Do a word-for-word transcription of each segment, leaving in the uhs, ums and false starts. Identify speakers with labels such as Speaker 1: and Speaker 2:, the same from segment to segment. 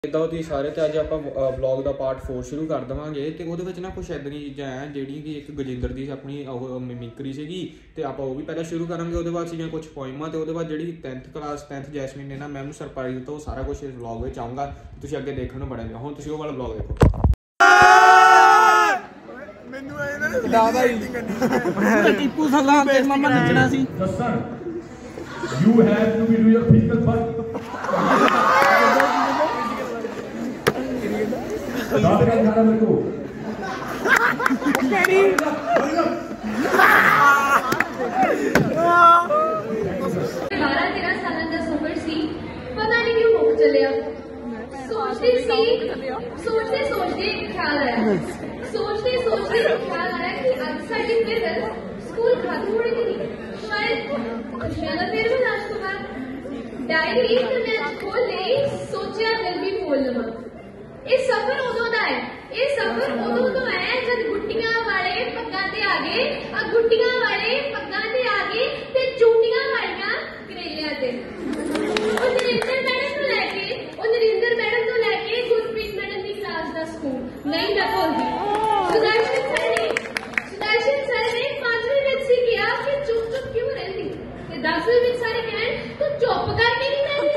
Speaker 1: इदा होती सारे तो अज आप ब्लॉग का पार्ट फोर शुरू कर देवे तो वो ना कुछ इदा दी चीज़ा है जी कि एक गजिंदर की अपनी मिमिक्री सी तो आप वो भी पहले शुरू करेंगे। वो बाद सीगे कुछ पोइमां तो वो बाद जी टेंथ क्लास टेंथ जैसमीन ने ना मैम सरप्राइज दिता वो सारा कुछ इस ब्लॉग में आऊँगा तुम अगे देखने बढ़ेंगे। हुण तुसीं वो वाला ब्लॉग देखो।
Speaker 2: टीपू सुल्तान ते मामा नचना सी।
Speaker 3: You have to be do your physical work. बात कर खाना मेरे को
Speaker 4: बारह तेरह साल का सफर सी पता नहीं क्यों मुक चलिया सोचते सी सोचते सोचते ख्याल आया सोचते सोचते ख्याल आया कि आज साडी फिर स्कूल खत्म होने की शायद खुशियां का फिर भी लास्ट के बाद डायरी तो मैं खोल ली सोचा जल्दी खोल लवा। ये सफर उदों का है ये सफर उदों तो है जब गुट्टियां वाले पग्गां ते आ गए और गुट्टियां वाले पग्गां ते आ गए ते चूटियां वालियां करेलियां ते ओ नरिंदर मैडम तो लेके ओ नरिंदर मैडम तो लेके गुरप्रीत मैडम की क्लास का स्कूल नहीं मैं भूलदी। सुदर्शन सर ने सुदर्शन सर ने पांचवीं विच सी किया कि चुप चुप क्यों रहंदी ते दसवीं विच सारे कहन तू चुप करके नहीं रहंदी।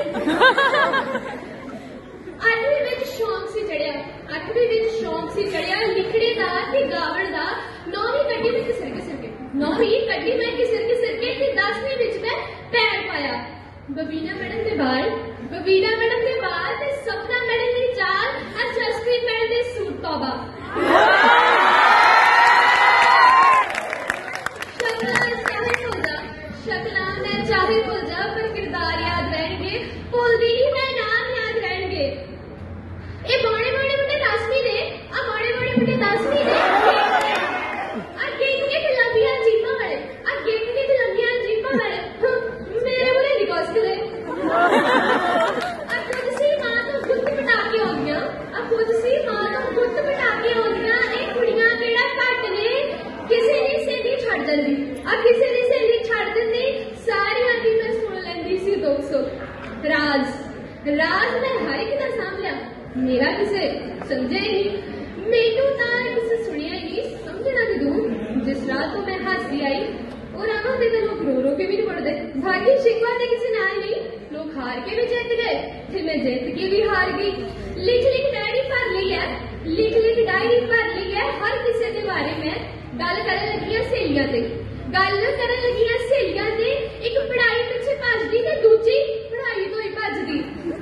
Speaker 4: आठवीं विच शौक सी चढ़िया अठवीं विच शौक सी चढ़िया लिखने का ते गावण का। नौवीं कड्डी मैं किसर किसर के नौवीं कड्डी मैं किसर किसर के ते दसवीं विच मैं पैर पाया। बबीना मैडम के बाल बबीना मैडम के बाल ते सपना मैडम की चाल और जसप्रीत मैडम के सूट तौबा। शक्लां चाहे भुल जा शक्लां मैं चाहे भुल जा पर किरदार याद रहेंगे भुलदी ही मैं नाम याद रहेंगे। ये बड़े बड़े मुंडे दसवीं ने आ बड़े बड़े मुंडे दसवीं ने आ गेट के लंबियां जीपां वाले आ गेट के लंबियां जीपां वाले मेरे मुंडे निकोस के आ खुद सी मां तो गुੱਤ पटा के हो गया आ खुद सी मां तो गुੱਤ पटा के हो गया। ये कुड़ियां केड़ा घट ने किसी ने सहेली छड़ जंदी आ किसी ने सहेली छड़ दिंदी सारियां दी मैं सुन लैंदी सी दुख सुख राज राज मैं हर एक दा सामभ लिया मेरा किसे समझे ही नहीं मैनू तो किसे सुनिया ही नहीं समझना भी दूर। जिस रात को मैं हंसती आई और आंखों से तो लोग रो रो के भी नहीं पड़ते भागी शिकवा ने किसी ना ही नहीं लोग हार के भी जीत गए फिर मैं जीत के भी हार गई। लिख लिख डायरी भर ली है लिख लिख डायरी भर ली है हर किसी के बारे में गल करन लगियां सहेलियां ते गल करन लगियां सहेलियां ते एक पढ़ाई पिछे भजदी ते दूजी पढ़ाई तो ही भजदी।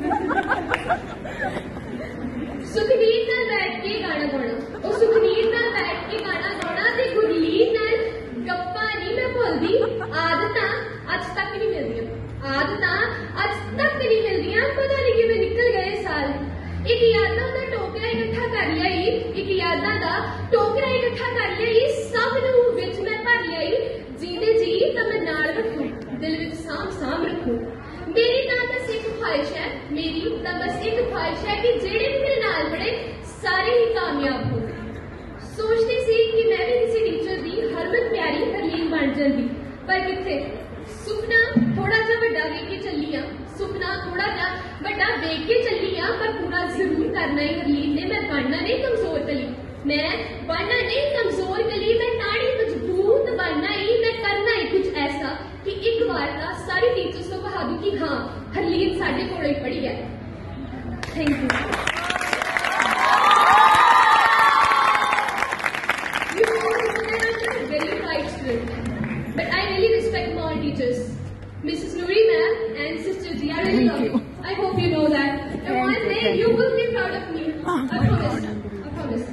Speaker 4: सुखनीर नाल बैठ के गाना गाना और सुखनीर नाल बैठ के गाना गाना ते गुरलीन नाल गप्पा नहीं मैं भुलदी। आदतां अज तक नहीं मिलदियां आदतां अज तक नहीं मिलदियां पता नहीं किवें निकल गए साल। एक यादां दा टोकरा इकट्ठा कर लिया एक यादां दा टोकरा इकट्ठा कर लिया सब नूं विच मैं भर लिया जींदे जी तां मैं नाल रखूं दिल विच साम साम रखूं। मेरी तां बस एक ख्वाहिश है मेरी तां बस एक ख्वाहिश है कि जेड़े भी मेरे नाल पढ़े सारे ही कामयाब हो। सोचती सी कि मैं भी किसी टीचर दी हरमन प्यारी हरलीन बन जांदी पर किथे सुपना थोड़ा जा वड्डा वेख के चली आ सुपना थोड़ा जा वड्डा वेख के चली आ पर पूरा जरूर करना ही हरलीन ने। मैं बनना नहीं कमजोर कली मैं बनना नहीं कमजोर कली मैं ताड़ी मजबूत बनना ही मैं करना ही कुछ ऐसा कि एक बार का सारी टीचर्स को कहा दूं कि हाँ हरलीन साडे कोल ही पढ़ी है। Thank you. You all are very bright student, but I really respect all teachers. Missus Nuri ma'am and Sister Ji, I really love you. I hope you know that. And one day you will be proud of me. I promise. I promise.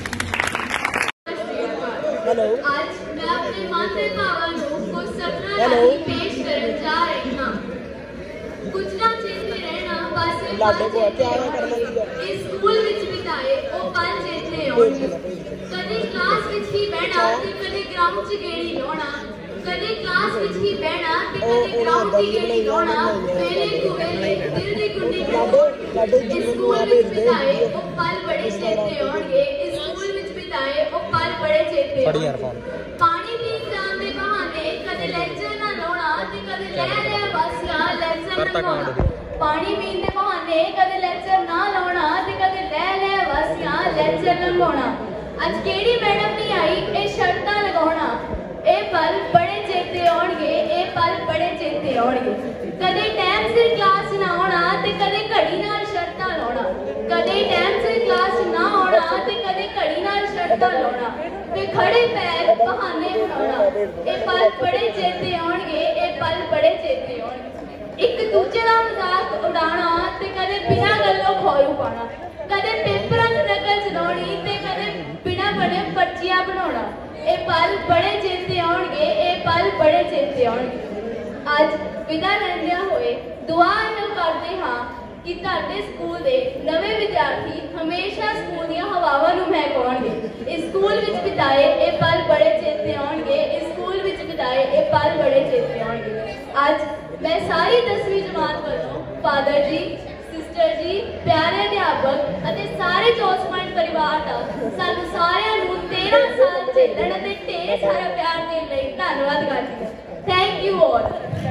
Speaker 2: Hello
Speaker 4: आज मैं अपने माते भावां नूं कुछ सपना राही पेश करन जा रही हां। कुछ ना चेते रहना बस
Speaker 2: लाडो को क्या करना चाहिए
Speaker 4: इस स्कूल विच बिताए ओ पल चेते होणगे। कदे क्लास विच ही बैठा ते कदे ग्राउंड च गेड़ी लाउणा कदे क्लास विच ही बैठा ते कदे ग्राउंड च गेड़ी लाउणा वेले कुवेले दिल दी गुंडी इस स्कूल विच बिताए ओ पल बड़े चेते होणगे। इस स्कूल विच बिताए ओ पल बड़े चेते पानी भी एग्जाम दे बहाने कदे लेक्चर ना लाउणा ते कदे ले ले बस यार लेक्चर ना लाउणा पानी पीण दे बहाने कदे लेक्चर ना लाउणा ते कदे लै लै वासियां लेक्चर लंघाउणा। अज केड़ी मैडम नहीं आई ए शर्तां लगाउणा। ए पल बड़े चेते आउणगे, ए पल बड़े चेते आउणगे। कदे टाइम सिर क्लास ना आउणा ते कदे घड़ी नाल शर्तां लाउणा। कदे टाइम सिर क्लास ना आउणा ते कदे घड़ी नाल शर्तां लाउणा। ते खड़े पैर बहाने बनाउणा। ए पल बड़े चेते आउणगे, ए पल बड़े चेते आउणगे। एक दूजे दा मजाक उड़ाना ते कदे बिना गल्लों खौरू पाना। कदे पेपरां च नकल चलाउणी ते कदे बिना बने पर्चियां बनाउणा। ए पल बड़े चेते आउणगे, ए पल बड़े चेते आउणगे। अज विदा लैंदियां होए दुआ इहो करदे हां कि तुहाडे स्कूल दे नवे विद्यार्थी हमेशा स्कूल दीयां हवावां नूं महकाउणगे। इस स्कूल विच बिताए ए पल बड़े चेते आउणगे, इस स्कूल विच बिताए ए पल बड़े चेते आउणगे। अज मैं सारी दसवीं जमात वालों फादर जी, सिस्टर जी, प्यारे अध्यापक अते सारे चौस पॉइंट परिवार दा सानू सारिਆਂ ਨੂੰ तेरह साल झेलण ਅਤੇ ढेर सारा प्यार देण ਲਈ धन्नवाद करदी हां। Thank you all.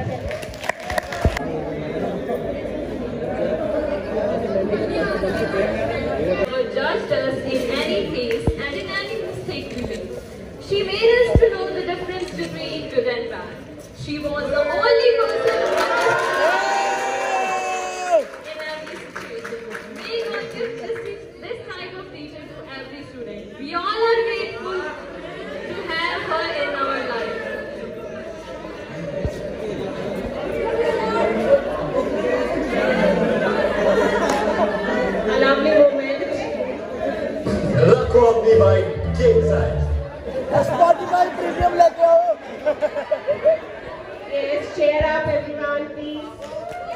Speaker 5: Judged us in any case and in any mistake we made. She made us to know the difference between good and bad. She was the only person in every situation. May God give this, this type of teacher to every student. We all are grateful to have her in our life. A lovely moment.
Speaker 6: रखो अपनी bike king size.
Speaker 2: Spotify premium लेके आओ।
Speaker 5: Yes, cheer up everyone, please.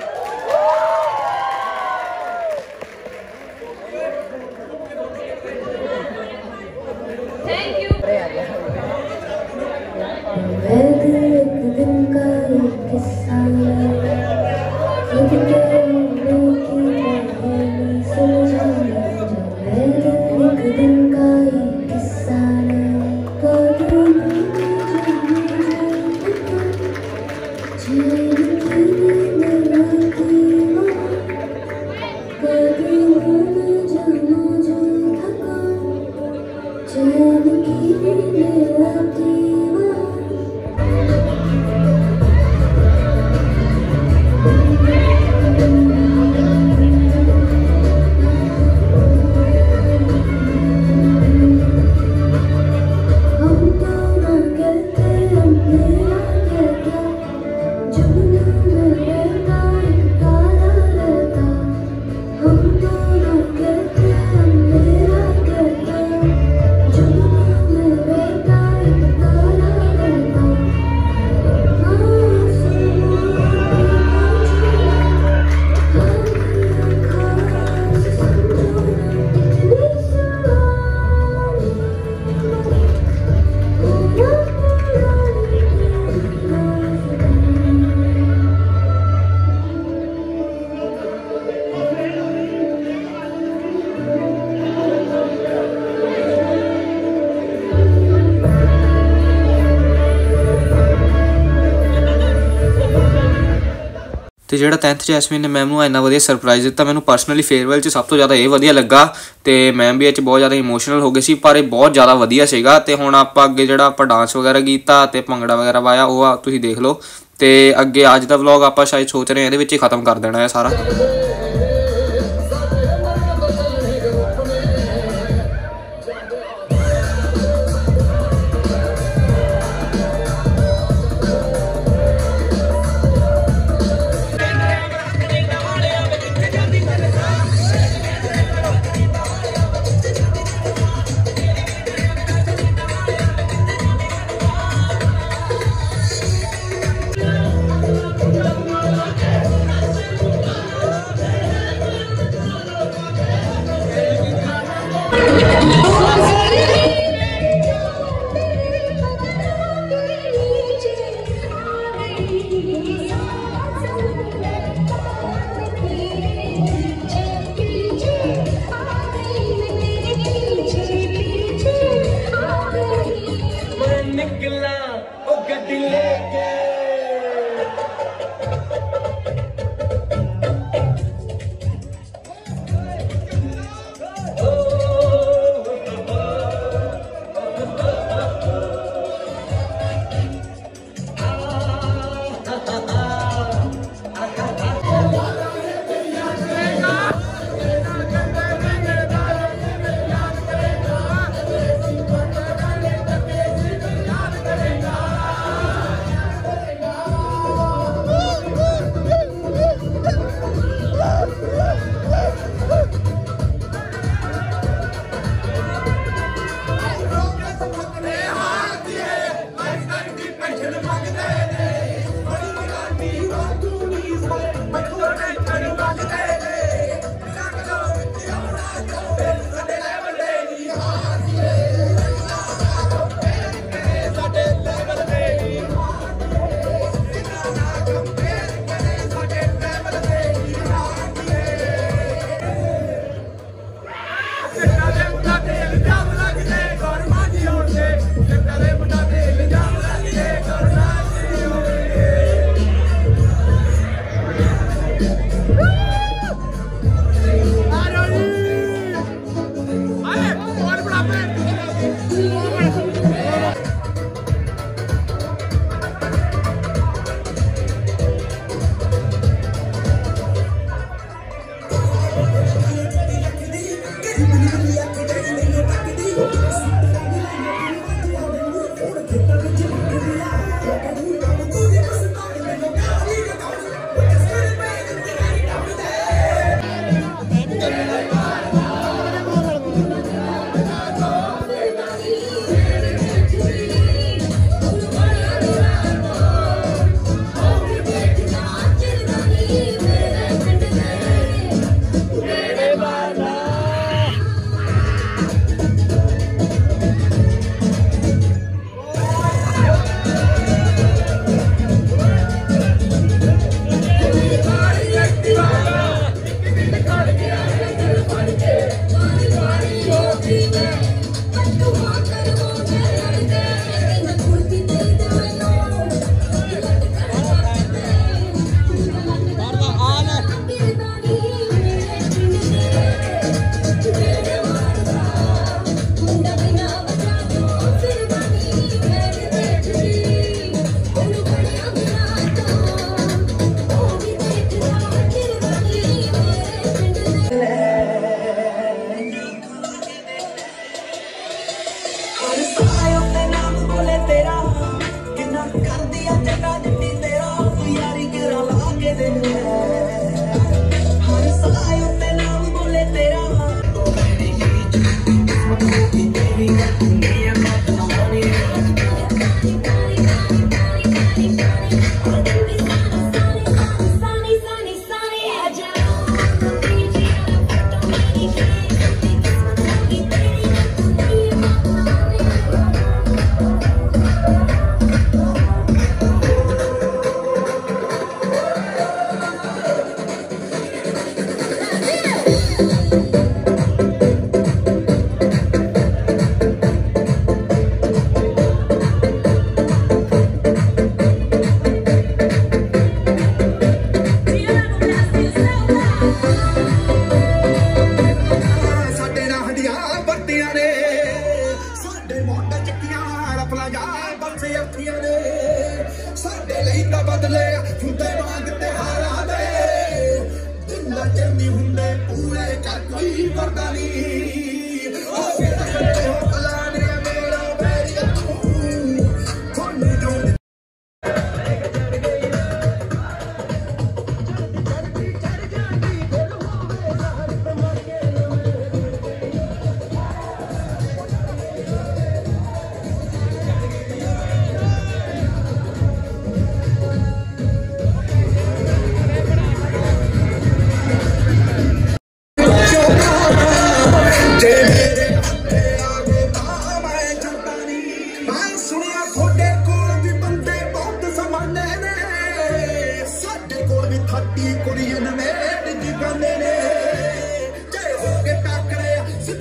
Speaker 5: Thank you.
Speaker 7: एक दिन का एक किस्सा खुद के होने की कहानी सुलझाने जो। एक दिन का एक किस्सा
Speaker 1: ਤੇ ਜਿਹੜਾ tenth ਜੈਸਮੀਨ ਨੇ ਮੈਮ ਨੂੰ ਇੰਨਾ ਵਧੀਆ ਸਰਪ੍ਰਾਈਜ਼ ਦਿੱਤਾ, ਮੈਨੂੰ ਪਰਸਨਲੀ ਫੇਅਰਵੈਲ 'ਚ ਸਭ ਤੋਂ ਜ਼ਿਆਦਾ ਇਹ ਵਧੀਆ ਲੱਗਾ ਤੇ ਮੈਮ ਵੀ ਇਹ 'ਚ ਬਹੁਤ ਜ਼ਿਆਦਾ ਇਮੋਸ਼ਨਲ ਹੋ ਗਏ ਸੀ, ਪਰ ਇਹ ਬਹੁਤ ਜ਼ਿਆਦਾ ਵਧੀਆ ਸੀਗਾ। ਤੇ ਹੁਣ ਆਪਾਂ ਅੱਗੇ ਜਿਹੜਾ ਆਪਾਂ ਡਾਂਸ ਵਗੈਰਾ ਕੀਤਾ ਤੇ ਭੰਗੜਾ ਵਗੈਰਾ ਪਾਇਆ ਉਹ ਆ ਤੁਸੀਂ ਦੇਖ ਲਓ। ਤੇ ਅੱਗੇ ਅੱਜ ਦਾ ਵਲੌਗ ਆਪਾਂ ਸ਼ਾਇਦ ਸੋਚ ਰਹੇ ਹਾਂ ਇਹਦੇ ਵਿੱਚ ਹੀ ਖਤਮ ਕਰ ਦੇਣਾ ਹੈ ਸਾਰਾ।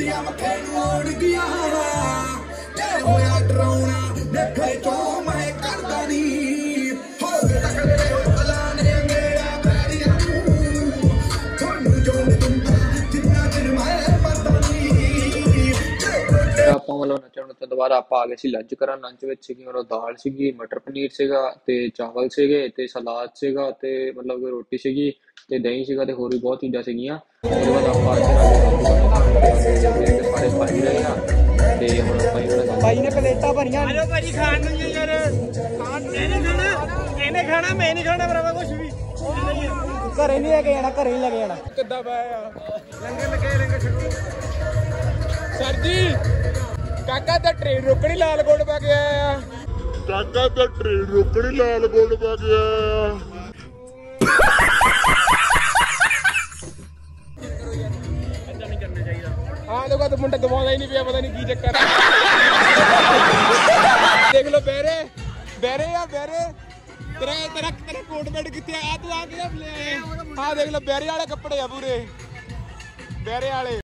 Speaker 8: ਕੁੜੀਆਂ ਮੱਥੇ ਨੂੰ ਆਉਣਗੀਆਂ ਜੇ ਹੋਇਆ ਡਰਾਉਣਾ ਦੇਖੇ ਚੋਂ ਮੈਂ ਕਰਦਾ ਨਹੀਂ ਹੋ ਤੱਕਦੇ ਬਲਾ ਨੇ ਮੇਰਾ ਪੈਰੀਆਂ ਨੂੰ ਤੁਹਾਨੂੰ ਜੋ ਤੁੰਦਾ ਜਿੰਨਾ ਦਿਨ ਮੈਂ ਪਤਾ ਨਹੀਂ
Speaker 9: ਆਪਾਂ ਵੱਲੋਂ ਨੱਚਣ ਤੋਂ ਬਾਅਦ ਆਪਾਂ ਆ ਗਏ ਸੀ ਲੰਚ ਕਰਨ। ਲੰਚ ਵਿੱਚ ਸੀਗੀ ਮਤਲਬ ਦਾਲ ਸੀਗੀ, ਮਟਰ ਪਨੀਰ ਸੀਗਾ ਤੇ ਚਾਵਲ ਸੀਗੇ ਤੇ ਸਲਾਦ ਸੀਗਾ ਤੇ ਮਤਲਬ ਰੋਟੀ ਸੀਗੀ ਤੇ ਦਹੀਂ ਸੀਗਾ ਤੇ ਹੋਰ ਵੀ ਬਹੁਤ ਚੀਜ਼ਾਂ ਸੀਗੀਆਂ। ਉਹਦੇ ਬਾਅਦ ਆਪਾਂ ਸਾਰੇ ਭਾਈ ਰਹੇ ਆ ਤੇ ਹੁਣ ਆਪਾਂ
Speaker 2: ਭਾਈ ਨੇ ਪਲੇਟਾਂ ਭਰੀਆਂ ਆਜੋ ਭਾਜੀ ਖਾਣ ਨੂੰ ਯਾਰ ਖਾਣ ਇਹਨੇ ਖਾਣਾ ਇਹਨੇ ਖਾਣਾ ਮੈਂ ਨਹੀਂ ਖਾਣਾ ਭਰਾਵਾ ਕੁਝ ਵੀ ਘਰੇ ਨਹੀਂ ਲੈ ਕੇ ਜਾਣਾ ਘਰੇ ਹੀ ਲੈ ਕੇ ਜਾਣਾ ਕਿੱਦਾਂ ਪਾਇਆ ਲੰਗਰ ਲੱਗੇ ਲੰਗਰ ਛਕੋ ਸਰ ਜੀ ਕਾਕਾ ਤਾਂ ਟ੍ਰੇਨ ਰੋਕਣੀ ਲਾਲ ਗੋਲ ਪਾ ਕੇ ਆਇਆ ਕਾਕਾ ਤਾਂ ਟ੍ਰੇਨ ਰੋਕਣੀ ਲਾਲ ਗੋਲ ਪਾ ਕੇ ਆਇਆ ਹਾਂ ਦੇਖੋ ਤਾਂ ਮੁੰਡਾ ਦਵਾਉਂਦਾ ਹੀ ਨਹੀਂ ਪਿਆ ਪਤਾ ਨਹੀਂ ਕੀ ਚੱਕਰ ਦੇਖ ਲੋ ਬਹਿਰੇ ਬਹਿਰੇ ਆ ਬਹਿਰੇ ਤੇਰਾ ਤੇਰਾ ਤੇਰਾ ਕੋਟ ਪੈਂਟ ਕਿੱਥੇ ਆ ਤੂੰ ਆ ਕਿਹਦਾ ਲੈ ਆ ਦੇਖ ਲੋ ਬਹਿਰੇ ਵਾਲੇ ਕੱਪੜੇ ਆ ਪੂਰੇ ਬਹਿਰੇ ਵਾਲੇ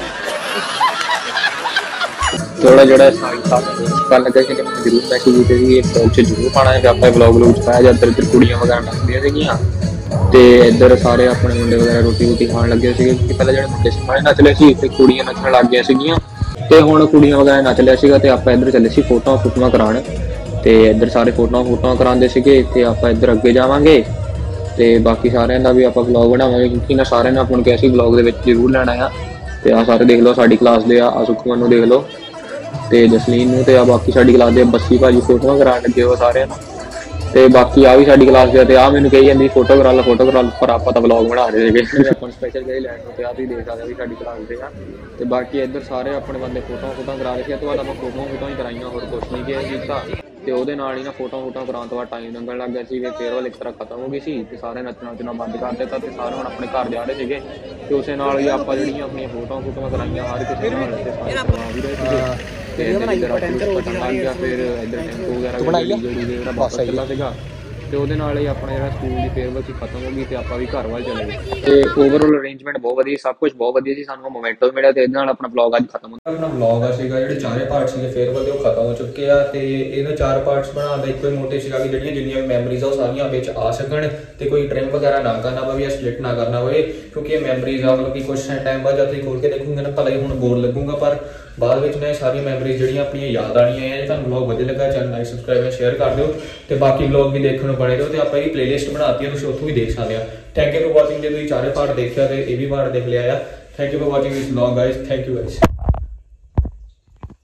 Speaker 9: ਥੋੜਾ ਜਿਹੜਾ ਕੱਲ ਲੱਗਾ ਕਿ ਮੈਨੂੰ ਜ਼ਰੂਰ ਮੈਸੇਜ ਕੀਤੇ ਸੀ ਵਲੌਗ 'ਚ ਜ਼ਰੂਰ ਪਾਉਣਾ ਹੈ ਕਿ ਆਪਾਂ ਵਲੌਗ ਵਲੌਗ 'ਚ ਪਾਇਆ ਜਦ ਇੱਧਰ ਕੁੜੀਆਂ ਵਗੈਰਾ ਨੱਚਦੀਆਂ ਸੀਗੀਆਂ ਤੇ ਇੱਧਰ ਸਾਰੇ ਆਪਣੇ ਮੁੰਡੇ ਵਗੈਰਾ ਰੋਟੀ ਰੋਟੀ ਖਾਣ ਲੱਗੇ ਸੀਗੇ ਕਿਉਂਕਿ ਪਹਿਲਾਂ ਜਿਹੜੇ ਮੁੰਡੇ ਸੀ ਸਾਰੇ ਨੱਚ ਲਏ ਸੀ ਤੇ ਕੁੜੀਆਂ ਨੱਚਣ ਲੱਗ ਗਈਆਂ ਸੀਗੀਆਂ ਤੇ ਹੁਣ ਕੁੜੀਆਂ ਵਗੈਰਾ ਨੱਚ ਲਿਆ ਸੀਗਾ ਤੇ ਆਪਾਂ ਇੱਧਰ ਚੱਲੇ ਸੀ ਫੋਟੋਆਂ ਫੋਟੋਆਂ ਕਰਾਉਣ ਤੇ ਇੱਧਰ ਸਾਰੇ ਫੋਟੋਆਂ ਫੋਟੋਆਂ ਕਰਾਉਂਦੇ ਸੀਗੇ ਤੇ ਆਪਾਂ ਇੱਧਰ ਅੱਗੇ ਜਾਵਾਂਗੇ ਤੇ ਬਾਕੀ ਸਾਰਿਆਂ ਦਾ ਵੀ ਆਪਾਂ ਵਲੌਗ ਬਣਾਵਾਂਗੇ ਕਿਉਂਕਿ ਨਾ ਸਾਰਿਆਂ ਨੇ ਆਪਾਂ ਨੂੰ ਕਿਹਾ ਸੀ ਵਲੌਗ ਦੇ ਵਿੱਚ ਜ਼ਰੂਰ ਲੈਣਾ ਆ ਤੇ ਆ ਸਾਰੇ ਦੇਖ ਲਓ ਸਾਡੀ ਕਲਾਸ ਦੇ ਆ ਸੁਖਮਨ ਨੂੰ ਦੇਖ ਲਓ ਤੇ ਜਸਲੀਨ ਨੂੰ ਤੇ ਆ ਬਾਕੀ ਸਾਡੀ ਕਲਾਸ ਦੇ ਬੱਸੀ ਭਾਜੀ ਫੋਟੋਆਂ ਕਰਾਉਣ ਲੱਗੇ ਹੋ ਸਾਰਿਆਂ ਨੂੰ ਤੇ ਬਾਕੀ ਆ ਵੀ ਸਾਡੀ ਕਲਾਸ ਦੇ ਤੇ ਆ ਮੈਨੂੰ ਕਹੀ ਜਾਂਦੀ ਫੋਟੋ ਕਰਾ ਲਾ ਫੋਟੋ ਕਰਾ ਲਾ ਪਰ ਆਪਾਂ ਤਾਂ ਵਲੌਗ ਬਣਾ ਰਹੇ ਸੀਗੇ ਆਪਾਂ ਸਪੈਸ਼ਲ ਗਏ ਲੈਣ ਨੂੰ ਤੇ ਆ ਤੁਸੀਂ ਦੇਖ ਸਕਦੇ ਵੀ ਸਾਡੀ ਕਲਾਸ ਦੇ ਆ ਤੇ ਬਾਕੀ ਇੱਧਰ ਸਾਰੇ ਆਪਣੇ ਬੰਦੇ ਫੋਟੋਆਂ ਫੋਟੋਆਂ ਕਰਾ ਰਹੇ ਸੀ ਤੋਂ ਬਾਅਦ ਆਪਾਂ ਫੋਟੋਆਂ ਫੋਟੋਆਂ ਹੀ ਕਰਾਈਆਂ ਹੋਰ ਕੁਛ ਨਹੀਂ ਕਿਹਾ ਕੀਤਾ ਤੇ ਉਹਦੇ ਨਾਲ ਹੀ ਨਾ ਫੋਟੋਆਂ ਫੋਟੋਆਂ ਕਰਾਉਣ ਤੋਂ ਬਾਅਦ ਟਾਈਮ ਲੰਘਣ ਲੱਗ ਗਿਆ ਸੀ ਤੇ ਫੇਅਰਵੈਲ ਇੱਕ ਤਰ੍ਹਾਂ ਖਤਮ ਹੋ ਗਈ ਸੀ ਤੇ ਸਾਰੇ ਨੱਚਣਾ ਨੱਚਣਾ ਬੰਦ ਕਰ ਦਿੱਤਾ ਤੇ ਸਾਰੇ ਹੁਣ ਆਪਣੇ ਘਰ ਜਾ ਰਹੇ ਸੀਗੇ ਤੇ ਉਸੇ ਨਾਲ ਹੀ ਆਪਾਂ ਜਿਹੜੀਆਂ ਆਪਣੀਆਂ ਫੋਟੋਆਂ ਫੋਟੋਆਂ ਕਰਾਈਆਂ ਹਰ ਕਿਸੇ ਨਾਲ ਤੇ ਸਾਰੇ ਬਣਾ ਵੀ ਰਹੇ ਸੀਗੇ ਤੇ ਇੱਧਰ ਪਤੰਗ ਲੱਗ ਗਿਆ ਫਿਰ ਇੱਧਰ ਟੈਂਪੂ ਵਗੈਰਾ ਜਿਹੜੀ ਜਿਹੜਾ ਬੱਸ ਚੱਲਾ ਸੀਗਾ ਤੇ ਉਹਦੇ ਨਾਲ ਹੀ ਆਪਣਾ ਜਿਹੜਾ ਸਕੂਲ ਦੀ ਫੇਅਰਵੈਲ ਸੀ ਖਤਮ ਹੋ ਗਈ ਤੇ ਆਪਾਂ ਵੀ ਘਰ ਵੱਲ ਚਲੇ ਗਏ ਤੇ ਓਵਰਆਲ ਅਰੇਂਜਮੈਂਟ ਬਹੁਤ ਵਧੀਆ ਸਭ ਕੁਝ ਬਹੁਤ ਵਧੀਆ ਸੀ ਸਾਨੂੰ ਮੋਮੈਂਟੋ ਮਿਲਿਆ ਤੇ ਇਹਦੇ ਨਾਲ ਆਪਣਾ ਵਲੌਗ ਅੱਜ ਖਤਮ ਹੁੰਦਾ
Speaker 1: ਆਪਣਾ ਵਲੌਗ ਆ ਸੀਗਾ ਜਿਹੜੇ ਚਾਰੇ ਪਾਰਟ ਸੀਗੇ ਫੇਅਰਵੈਲ ਦੇ ਉਹ ਖਤਮ ਹੋ ਚੁੱਕੇ ਆ ਤੇ ਇਹਨਾਂ ਚਾਰ ਪਾਰਟਸ ਬਣਾਉਣ ਦਾ ਇੱਕੋ ਹੀ ਮੋਟਿਵ ਸੀਗਾ ਕਿ ਜਿਹੜੀਆਂ ਜਿੰਨੀਆਂ ਮੈਮਰੀਜ਼ ਆ ਉਹ ਸਾਰੀਆਂ ਵਿੱਚ ਆ ਸਕਣ ਤੇ ਕੋਈ ਟ੍ਰਿਮ ਵਗੈਰਾ ਨਾ ਕਰਨਾ ਪਵੇ ਜਾਂ ਸਪਲਿਟ ਨਾ ਕਰਨਾ ਪਵੇ ਕਿਉਂਕਿ ਇਹ ਮੈਮਰੀਜ਼ ਆ ਮਤਲਬ ਕਿ ਕੁਝ ਟਾਈਮ ਬਾਅਦ ਜਦ ਤੁਸੀਂ ਖੋਲ ਕੇ ਦੇਖੋਗੇ ਨਾ ਭਲਾ ਹੀ ਹੁਣ ਬੋਰ ਲੱਗੂਗਾ ਪਰ ਬਾਅਦ ਵਿੱਚ ਨਾ ਇਹ ਸਾਰੀਆਂ ਮੈਮਰੀਜ਼ ਜਿਹੜੀਆਂ ਆਪਣੀਆਂ ਯਾਦ ਆਣੀਆਂ ਆ ਜੇ ਤੁਹਾਨੂੰ ਵਲੌਗ ਵਧੀਆ ਲੱਗਾ channel like subscribe and share ਕਰ ਦਿਓ ਤੇ ਬਾਕੀ ਵਲੌਗ ਵੀ ਦੇਖਣ ਨੂੰ ਬਣੇ ਰਹੋ ਤੇ ਆਪਾਂ ਇਹ ਪਲੇਲਿਸਟ ਬਣਾਤੀ ਹੈ ਤੁਸੀਂ ਉੱਥੋਂ ਵੀ ਦੇਖ ਸਕਦੇ ਆ ਥੈਂਕ ਯੂ ਫॉर ਵਾਚਿੰਗ ਜੇ ਤੁਸੀਂ ਚਾਰੇ ਪਾਰਟ ਦੇਖਿਆ ਤੇ ਇਹ ਵੀ ਪਾਰਟ ਦੇਖ ਲਿਆ ਆ thank you for watching this vlog guys thank you guys